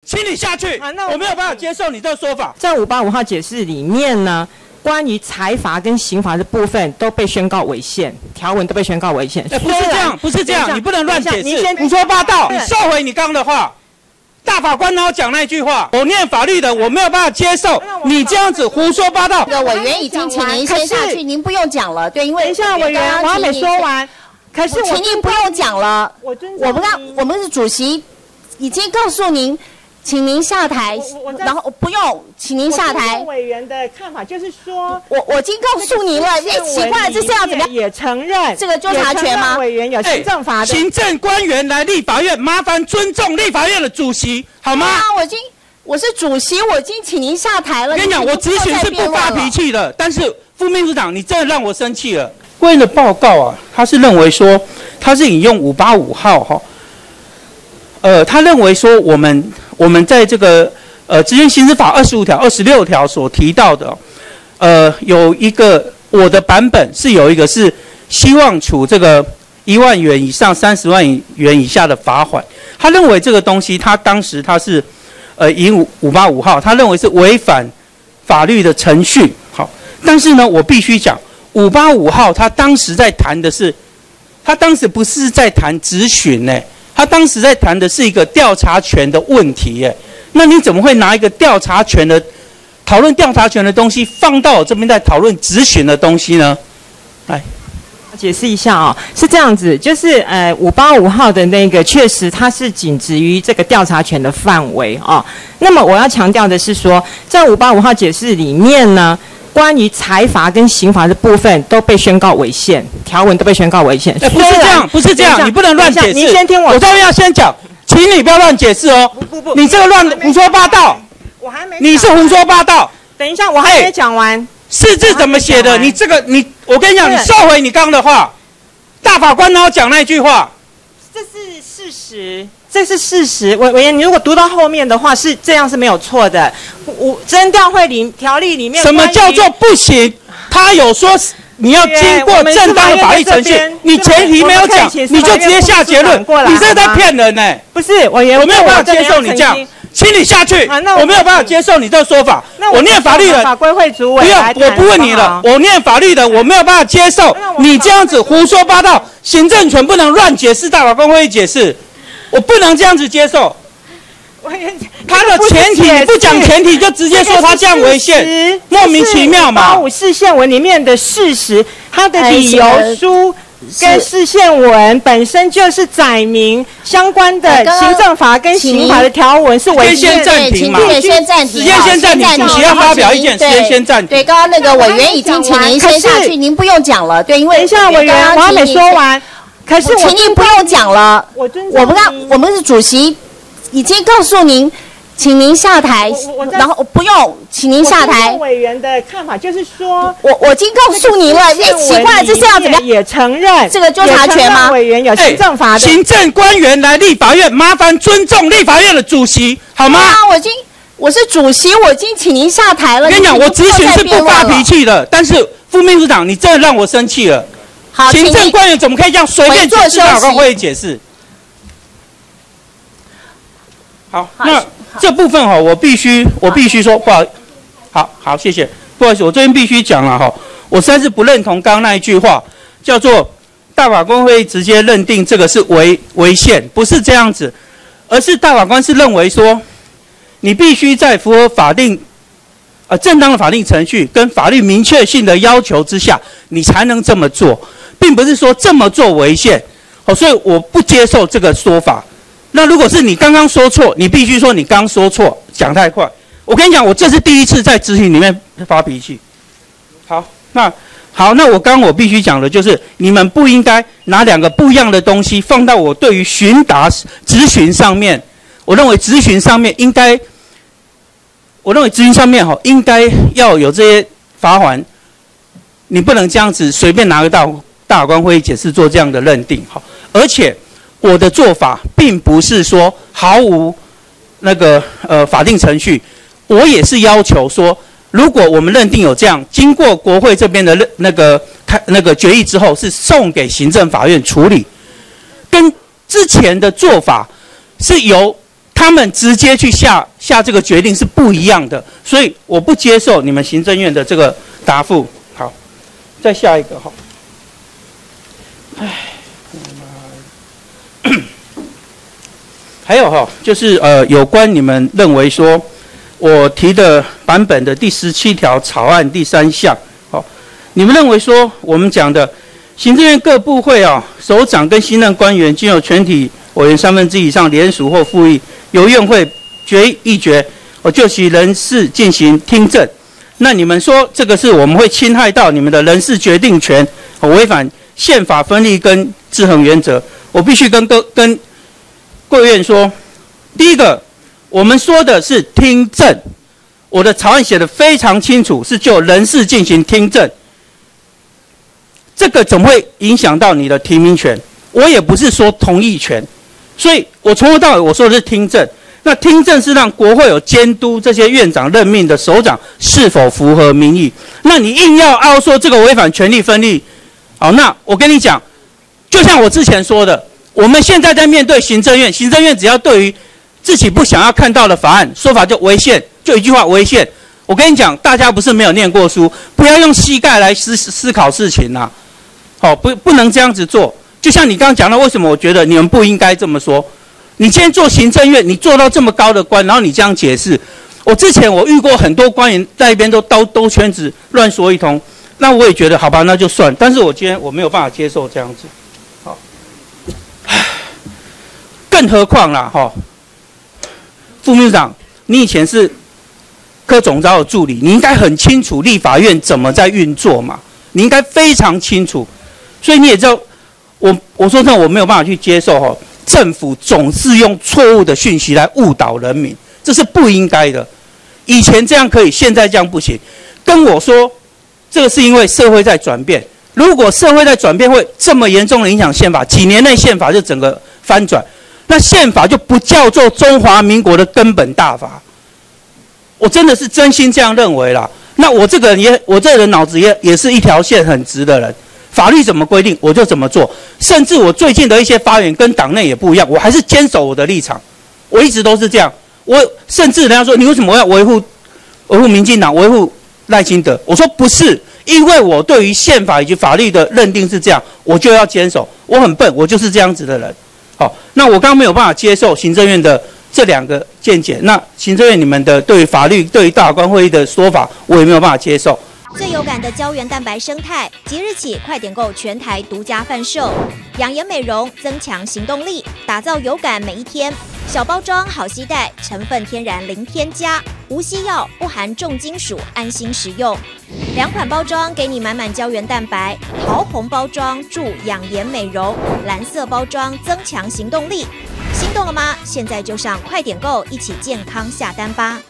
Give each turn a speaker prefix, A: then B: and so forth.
A: 请你下去。我没有办法接受你这个说法。
B: 在585号解释里面呢，关于财罚跟刑罚的部分都被宣告违宪，条文都被宣告违宪。
A: 不是这样，不是这样，你不能乱解释，胡说八道。你收回你刚刚的话。大法官然后讲那句话，我念法律的，我没有办法接受你这样子胡说八道。
C: 这个委员已经请您先下去，您不用讲了。对，因为
B: 等一下，委员，我还没说完。可是
C: 请您不用讲了。我们是主席已经告诉您。请您下台，然后不用，请您下台。
B: 委员的看法就是说，
C: 我已经告诉您了，奇怪，这是要怎么样？
B: 也承认
C: 这个纠察权吗？
B: 委员有行政法的。
A: 行政官员来立法院，麻烦尊重立法院的主席，好吗？
C: 啊，我是主席，我已经请您下台了。
A: 我跟你讲，我咨询是不发脾气的，但是副秘书长，你真的让我生气了。贵院的报告啊，他是认为说，他是引用585号哈。他认为说我们在这个执行刑事法25条、26条所提到的，有一个我的版本是有一个是希望处这个1万元以上30万元以下的罚款。他认为这个东西，他当时他是引585号，他认为是违反法律的程序。好，但是呢，我必须讲585号，他当时在谈的是，他当时不是在谈质询呢。他当时在谈的是一个调查权的问题，耶，那你怎么会拿一个调查权的讨论调查权的东西放到我这边在讨论质询的东西呢？来，
B: 解释一下啊，是这样子，就是585号的那个确实它是仅止于这个调查权的范围啊。那么我要强调的是说，在585号解释里面呢，关于财罚跟刑罚的部分都被宣告违宪，条文都被宣告违宪。
A: 不是这样，不是这样，你不能乱解释。
B: 你先听我，
A: 我这边要先讲，请你不要乱解释哦。不，你这个胡说八道。
B: 我还没。
A: 你是胡说八道。
B: 等一下，我还没讲完。
A: 是字怎么写的？你这个我跟你讲，你收回你刚刚的话。大法官然后讲那句话。
B: 这是事实。这是事实，委员，你如果读到后面的话，是这样是没有错的。侦调会条例里面，
A: 什么叫做不行？他有说你要经过正当的法律程序，你前提没有讲，你就直接下结论，你这在骗人呢。
B: 不是，委员，
A: 我没有办法接受你这样，请你下去。我没有办法接受你这个说法。我念法律的，
B: 法规会主委
A: 不用，我不问你了。我念法律的，我没有办法接受你这样子胡说八道，行政权不能乱解释，大法官会解释。我不能这样子接受。他的前提你不讲前提，就直接说他这样违宪，莫名其妙嘛。
B: 85释宪文里面的事实，他的理由书跟释宪文本身就是载明相关的行政法跟刑法的条文是违宪。
A: 先暂停嘛，
C: 时间暂停，
A: 时间先暂停，主席要发表意见，时间先暂停。
C: 对，刚刚那个委员已经请您先下去，您不用讲了。对，因为
B: 等一下，委员，我还没说完。可是
C: 请您不用讲了，我们是主席已经告诉您，请您下台，然后不用，请您下台。
B: 委员的看法就是说，
C: 我已经告诉您了，奇怪，这是要怎么样？
B: 也承认
C: 这个纠察权吗？
B: 委员有行政法的。
A: 行政官员来立法院，麻烦尊重立法院的主席，好吗？
C: 啊，我是主席，我已经请您下台了。
A: 我跟你讲，我咨询是不发脾气的，但是副秘书长，你真的让我生气了。
C: 好，
A: 行政官员怎么可以这样随便解释？大法官会解释。好，那这部分哈，我必须说，不好，好，谢谢，不好意思，我这边必须讲了哈，我实在是不认同刚刚那一句话，叫做大法官会直接认定这个是违宪，不是这样子，而是大法官是认为说，你必须在符合法定正当的法定程序跟法律明确性的要求之下，你才能这么做。并不是说这么做违宪，所以我不接受这个说法。那如果是你刚刚说错，你必须说你刚说错，讲太快。我跟你讲，我这是第一次在质询里面发脾气。好，那我必须讲的就是，你们不应该拿两个不一样的东西放到我对于询答质询上面。我认为质询上面应该要有这些罚锾，你不能这样子随便拿得到。大法官会议解释做这样的认定，好，而且我的做法并不是说毫无那个法定程序，我也是要求说，如果我们认定有这样，经过国会这边的那个决议之后，是送给行政法院处理，跟之前的做法是由他们直接去下这个决定是不一样的，所以我不接受你们行政院的这个答复。好，再下一个哈。还有哈，就是有关你们认为说，我提的版本的第17条草案第3项，好，你们认为说我们讲的行政院各部会首长跟新任官员均有全体委员1/3以上联署或复议，由院会议决，就其人事进行听证。那你们说这个是我们会侵害到你们的人事决定权，违反宪法分立跟制衡原则。我必须跟贵院说，第一个，我们说的是听证，我的草案写得非常清楚，是就人事进行听证，这个怎么会影响到你的提名权？我也不是说同意权，所以我从头到尾我说的是听证。那听证是让国会有监督这些院长任命的首长是否符合民意。那你硬要凹说这个违反权力分立，好，那我跟你讲，就像我之前说的，我们现在在面对行政院，行政院只要对于自己不想要看到的法案，说法就违宪，就一句话违宪。我跟你讲，大家不是没有念过书，不要用膝盖来思考事情啦。好，不能这样子做。就像你刚刚讲到，为什么我觉得你们不应该这么说？你今天做行政院，你做到这么高的官，然后你这样解释，我之前我遇过很多官员在一边都兜圈子乱说一通，那我也觉得好吧，那就算。但是我今天我没有办法接受这样子。好，更何况啦，副秘书长，你以前是柯总召的助理，你应该很清楚立法院怎么在运作嘛，你应该非常清楚。所以你也知道，我说真的，我没有办法去接受政府总是用错误的讯息来误导人民，这是不应该的。以前这样可以，现在这样不行。跟我说，这个是因为社会在转变。如果社会在转变，会这么严重的影响宪法，几年内宪法就整个翻转，那宪法就不叫做中华民国的根本大法。我真的是真心这样认为啦。那我这个人脑子也是一条线很直的人。法律怎么规定我就怎么做，甚至我最近的一些发言跟党内也不一样，我还是坚守我的立场，我一直都是这样。我甚至人家说你为什么要维护民进党，维护赖清德？我说不是，因为我对于宪法以及法律的认定是这样，我就要坚守。我很笨，我就是这样子的人。好，那我刚刚没有办法接受行政院的这2个见解，那行政院你们的对于法律、对于大法官会议的说法，我也没有办法接受。
D: 最有感的胶原蛋白生态，即日起快点购全台独家贩售，养颜美容，增强行动力，打造有感每一天。小包装好携带，成分天然零添加，无西药，不含重金属，安心食用。2款包装给你满满胶原蛋白，桃红包装助养颜美容，蓝色包装增强行动力。心动了吗？现在就上快点购，一起健康下单吧。